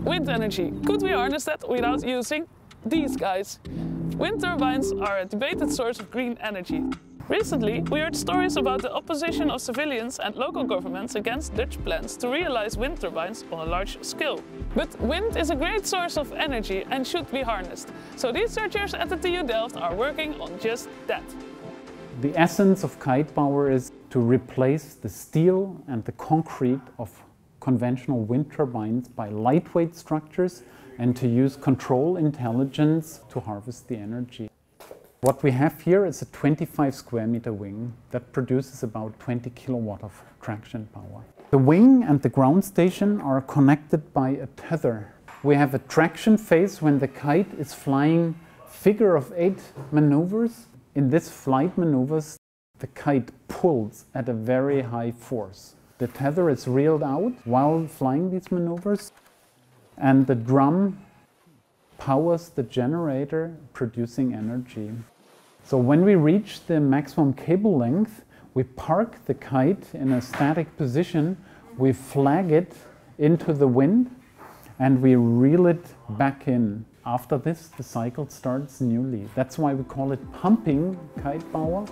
Wind energy. Could we harness that without using these guys? Wind turbines are a debated source of green energy. Recently, we heard stories about the opposition of civilians and local governments against Dutch plans to realize wind turbines on a large scale. But wind is a great source of energy and should be harnessed. So researchers at the TU Delft are working on just that. The essence of kite power is to replace the steel and the concrete of conventional wind turbines by lightweight structures and to use control intelligence to harvest the energy. What we have here is a 25 square meter wing that produces about 20 kilowatt of traction power. The wing and the ground station are connected by a tether. We have a traction phase when the kite is flying figure of 8 maneuvers. In this flight maneuvers, the kite pulls at a very high force. The tether is reeled out while flying these maneuvers, and the drum powers the generator producing energy. So when we reach the maximum cable length, we park the kite in a static position, we flag it into the wind, and we reel it back in. After this, the cycle starts newly. That's why we call it pumping kite power.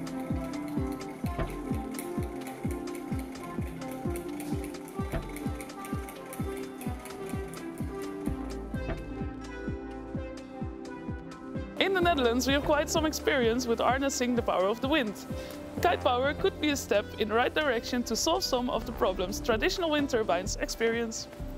In the Netherlands, we have quite some experience with harnessing the power of the wind. Kite power could be a step in the right direction to solve some of the problems traditional wind turbines experience.